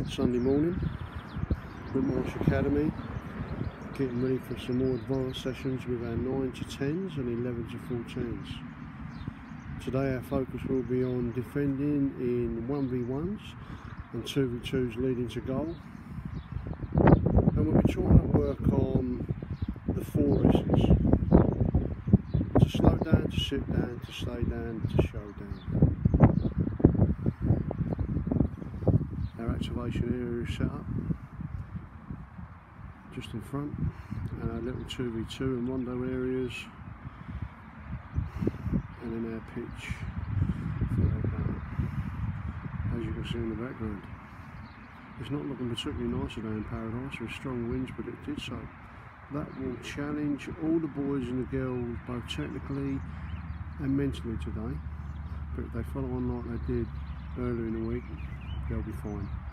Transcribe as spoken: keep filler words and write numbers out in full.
Sunday morning, Whitmarsh Academy, getting ready for some more advanced sessions with our nine to tens and eleven to fourteens. Today our focus will be on defending in one v ones and two v twos leading to goal, and we'll be trying to work on the four S's: to slow down, to sit down, to stay down, to show down. Our activation area is set up just in front, and our little two v two and rondo areas, and then our pitch for our game, as you can see in the background. It's not looking particularly nice today in Paradise with strong winds predicted, so that will challenge all the boys and the girls both technically and mentally today, but if they follow on like they did earlier in the week, they'll be fine.